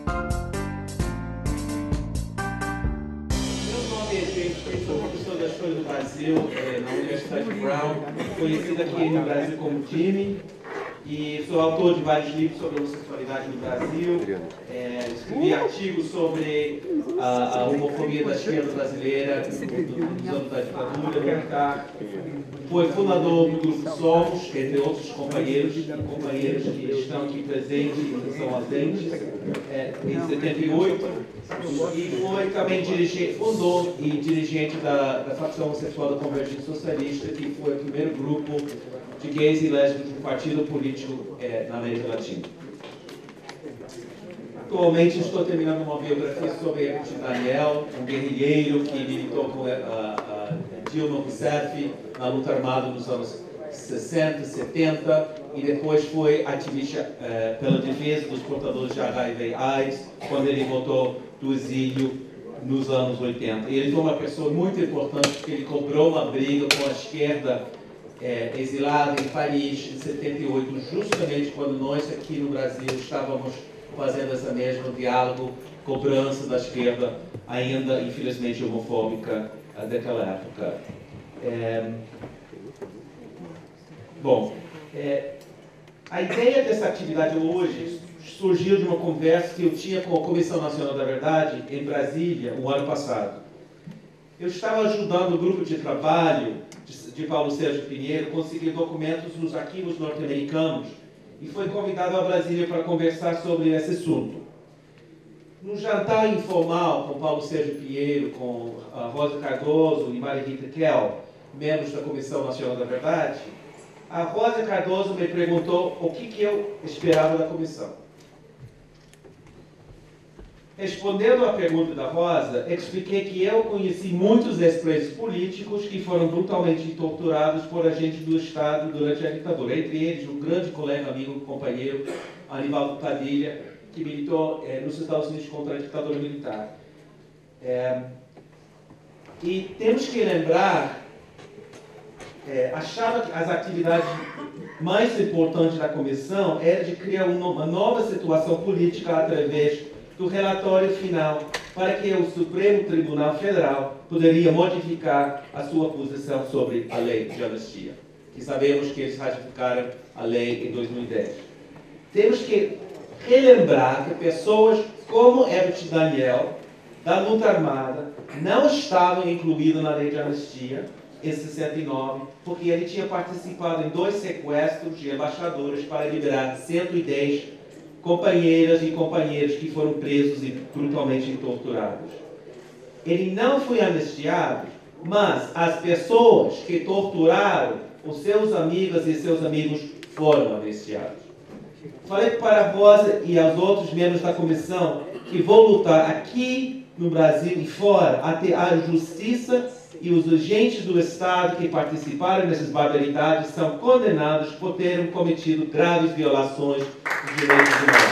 Sou professor da História do Brasil na Universidade Brown, conhecido aqui no Brasil como Jimmy, e sou autor de vários livros sobre a homossexualidade no Brasil. Escrevi artigos sobre a homofobia da esquerda brasileira nos anos da ditadura militar. Foi fundador do grupo Somos, entre outros companheiros e companheiras que estão aqui presentes e que são ausentes, em 78. E foi também fundador e dirigente da facção homossexual da Convergência Socialista, que foi o primeiro grupo de gays e lésbicas do partido político na América Latina. Atualmente estou terminando uma biografia sobre Ebert Daniel, um guerrilheiro que militou com Dilma Rousseff na luta armada nos anos 60, 70, e depois foi ativista pela defesa dos portadores de HIV/AIDS, quando ele voltou do exílio nos anos 80. E ele foi uma pessoa muito importante, porque ele cobrou uma briga com a esquerda exilada em Paris, em 78, justamente quando nós aqui no Brasil estávamos fazendo esse mesmo diálogo, cobrança da esquerda, ainda infelizmente homofóbica daquela época. A ideia dessa atividade hoje surgiu de uma conversa que eu tinha com a Comissão Nacional da Verdade em Brasília, o ano passado. Eu estava ajudando o grupo de trabalho de Paulo Sérgio Pinheiro a conseguir documentos nos arquivos norte-americanos e foi convidado a Brasília para conversar sobre esse assunto. Num jantar informal com Paulo Sérgio Pinheiro, com a Rosa Cardoso e Maria Rita Kell, membros da Comissão Nacional da Verdade, a Rosa Cardoso me perguntou o que eu esperava da comissão. Respondendo à pergunta da Rosa, expliquei que eu conheci muitos ex-presos políticos que foram brutalmente torturados por agentes do Estado durante a ditadura. Entre eles, um grande colega, amigo, companheiro, Anivaldo Padilha, que militou nos Estados Unidos contra a ditadura militar. E temos que lembrar, achava que as atividades mais importantes da comissão era de criar uma nova situação política através do relatório final, para que o Supremo Tribunal Federal poderia modificar a sua posição sobre a lei de anistia, que sabemos que eles ratificaram a lei em 2010. Temos que relembrar que pessoas como Ebert Daniel, da luta armada, não estavam incluídas na lei de anistia em 69, porque ele tinha participado em 2 sequestros de embaixadores para liberar 110 companheiras e companheiros que foram presos e brutalmente torturados. Ele não foi anistiado, mas as pessoas que torturaram os seus amigos e seus amigos foram anistiados. Falei para a Rosa e aos outros membros da comissão que vou lutar aqui no Brasil e fora até a justiça e os agentes do Estado que participaram dessas barbaridades são condenados por terem cometido graves violações dos direitos humanos.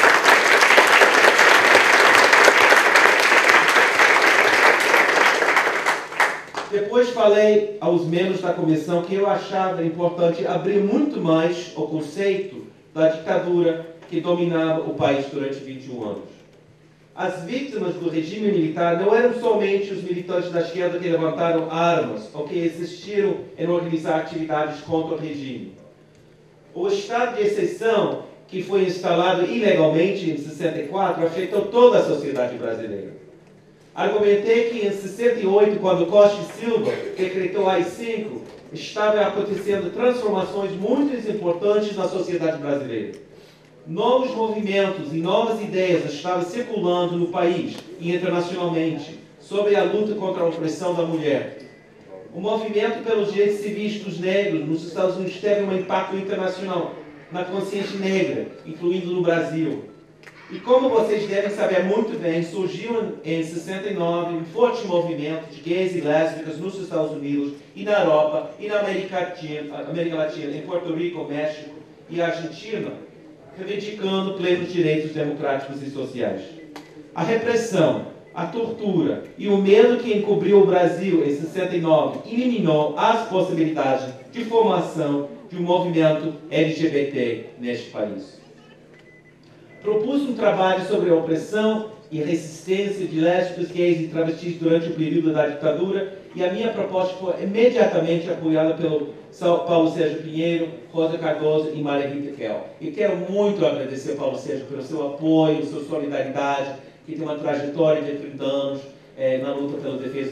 Depois falei aos membros da comissão que eu achava importante abrir muito mais o conceito da ditadura que dominava o país durante 21 anos. As vítimas do regime militar não eram somente os militantes da esquerda que levantaram armas ou que insistiram em organizar atividades contra o regime. O estado de exceção, que foi instalado ilegalmente em 64, afetou toda a sociedade brasileira. Argumentei que em 68, quando Costa e Silva decretou AI-5, estavam acontecendo transformações muito importantes na sociedade brasileira. Novos movimentos e novas ideias estavam circulando no país e internacionalmente sobre a luta contra a opressão da mulher. O movimento pelos direitos civis dos negros nos Estados Unidos teve um impacto internacional na consciência negra, incluindo no Brasil. E como vocês devem saber muito bem, surgiu em 69 um forte movimento de gays e lésbicas nos Estados Unidos e na Europa e na América Latina, em Porto Rico, México e Argentina, reivindicando plenos direitos democráticos e sociais. A repressão, a tortura e o medo que encobriu o Brasil em 69 eliminou as possibilidades de formação de um movimento LGBT neste país. Propus um trabalho sobre a opressão e resistência de lésbicas, gays e travestis durante o período da ditadura, e a minha proposta foi imediatamente apoiada pelo Paulo Sérgio Pinheiro, Rosa Cardoso e Maria Rita Kell. E quero muito agradecer ao Paulo Sérgio pelo seu apoio, sua solidariedade, que tem uma trajetória de 30 anos na luta pela defesa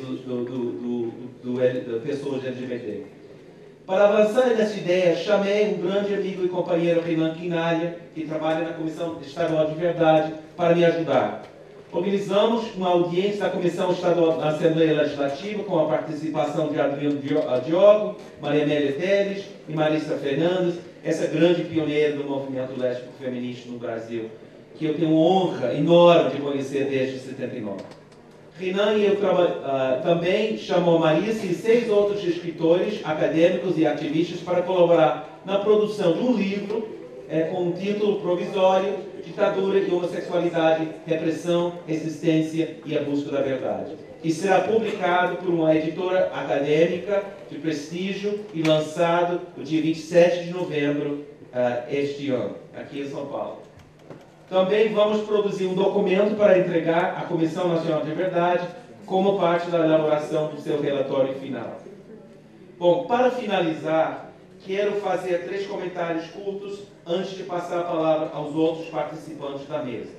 de pessoas LGBT. Para avançar nessa ideia, chamei um grande amigo e companheiro, Renan Quinalha, que trabalha na Comissão Estadual de Verdade, para me ajudar. Organizamos uma audiência da Comissão Estadual da Assembleia Legislativa com a participação de Adriano Diogo, Maria Amélia Teles e Marissa Fernandes, essa grande pioneira do movimento lésbico feminista no Brasil, que eu tenho honra enorme de conhecer desde 79. Renan e eu também chamou Marissa e 6 outros escritores, acadêmicos e ativistas para colaborar na produção de um livro com um título provisório: Ditadura e Homossexualidade, Repressão, Resistência e a Busca da Verdade, que será publicado por uma editora acadêmica de prestígio e lançado no dia 27 de novembro este ano, aqui em São Paulo. Também vamos produzir um documento para entregar à Comissão Nacional de Verdade como parte da elaboração do seu relatório final. Bom, para finalizar, quero fazer 3 comentários curtos antes de passar a palavra aos outros participantes da mesa.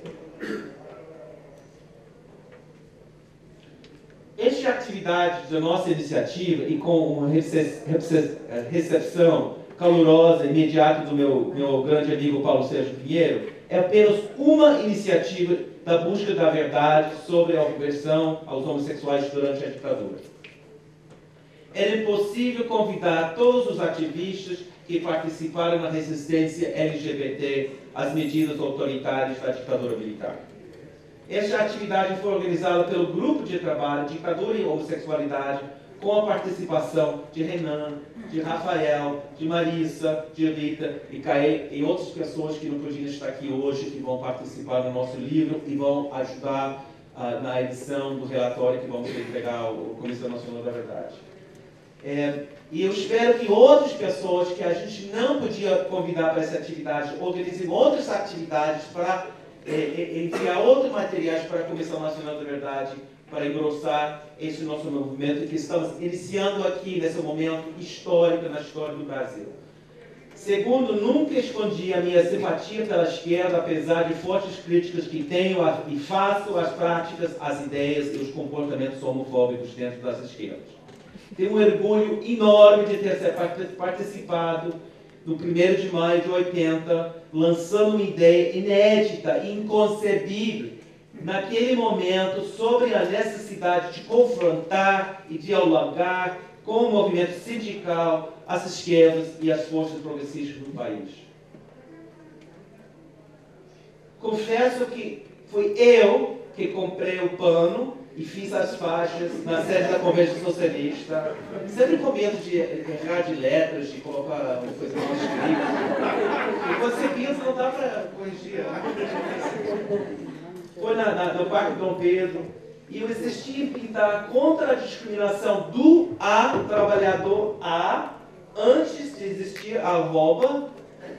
Esta atividade da nossa iniciativa, e com uma recepção calorosa e imediata do meu grande amigo Paulo Sérgio Pinheiro, é apenas uma iniciativa da busca da verdade sobre a opressão aos homossexuais durante a ditadura. Era impossível convidar todos os ativistas que participaram na resistência LGBT às medidas autoritárias da ditadura militar. Esta atividade foi organizada pelo Grupo de Trabalho Ditadura e Homossexualidade, com a participação de Renan, de Rafael, de Marissa, de Rita e Caê e outras pessoas que não podiam estar aqui hoje, que vão participar do nosso livro e vão ajudar na edição do relatório que vamos entregar à Comissão Nacional da Verdade. E eu espero que outras pessoas que a gente não podia convidar para essa atividade organizem outras atividades para enviar outros materiais para a Comissão Nacional da Verdade, para engrossar esse nosso movimento que estamos iniciando aqui nesse momento histórico na história do Brasil. Segundo, nunca escondi a minha simpatia pela esquerda, apesar de fortes críticas que tenho e faço às práticas, às ideias e os comportamentos homofóbicos dentro das esquerdas. Tenho um orgulho enorme de ter participado no 1º de maio de 80, lançando uma ideia inédita e inconcebível naquele momento sobre a necessidade de confrontar e dialogar com o movimento sindical, as esquerdas e as forças progressistas do país. Confesso que fui eu que comprei o pano e fiz as faixas na sede da Convenção Socialista, sempre com medo de errar de letras, de colocar uma coisa mal escrita. E você pensa, não dá para corrigir. Foi no Parque Dom Pedro, e eu insisti em pintar contra a discriminação do trabalhador A, antes de existir a arroba,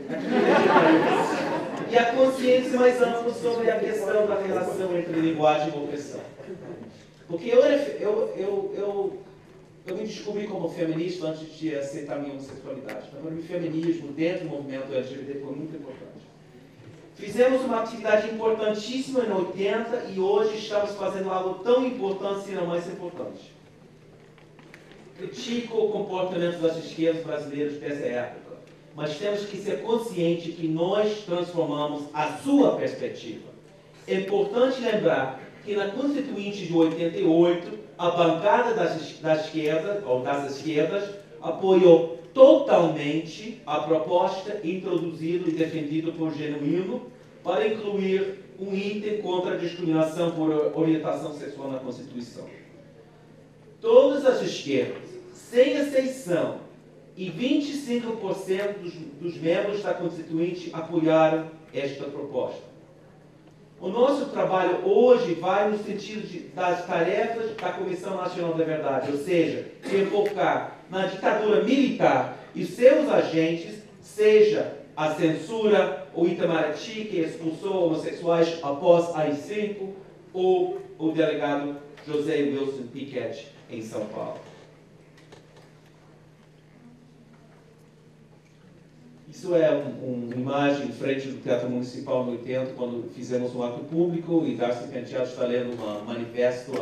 e a consciência mais ampla sobre a questão da relação entre linguagem e opressão. Porque eu me descobri como feminista antes de aceitar minha homossexualidade. Então, o feminismo dentro do movimento LGBT foi muito importante. Fizemos uma atividade importantíssima em 80 e hoje estamos fazendo algo tão importante, se não mais importante. Critico o comportamento das esquerdas brasileiras dessa época, mas temos que ser conscientes que nós transformamos a sua perspectiva. É importante lembrar que na Constituinte de 88, a bancada da esquerda, ou das esquerdas, apoiou totalmente a proposta introduzida e defendida por Genuíno para incluir um item contra a discriminação por orientação sexual na Constituição. Todas as esquerdas, sem exceção, e 25% dos membros da Constituinte apoiaram esta proposta. O nosso trabalho hoje vai no sentido das tarefas da Comissão Nacional da Verdade, ou seja, de focar na ditadura militar e seus agentes, seja a censura, o Itamaraty, que expulsou homossexuais após AI-5, ou o delegado José Wilson Piquet, em São Paulo. Isso é uma imagem em frente do Teatro Municipal no 80, quando fizemos um ato público e Darcy Penteado está lendo um manifesto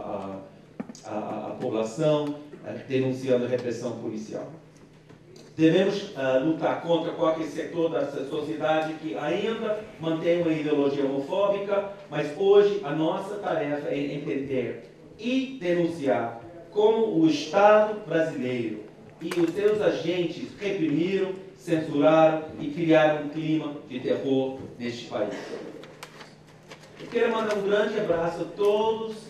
à população, denunciando a repressão policial. Devemos lutar contra qualquer setor da sociedade que ainda mantém uma ideologia homofóbica, mas hoje a nossa tarefa é entender e denunciar como o Estado brasileiro e os seus agentes reprimiram, censuraram e criaram um clima de terror neste país. Eu quero mandar um grande abraço a todos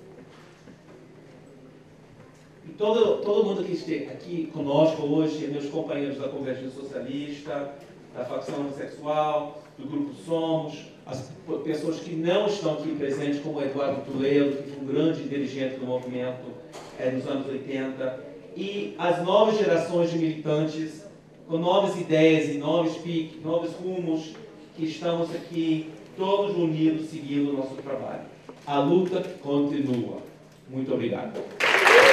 e todo mundo que esteja aqui conosco hoje, meus companheiros da Convergência Socialista, da facção homossexual, do Grupo Somos, as pessoas que não estão aqui presentes, como Eduardo Toledo, que foi um grande dirigente do movimento nos anos 80, e as novas gerações de militantes com novas ideias e novos rumos, que estamos aqui todos unidos seguindo o nosso trabalho. A luta continua. Muito obrigado.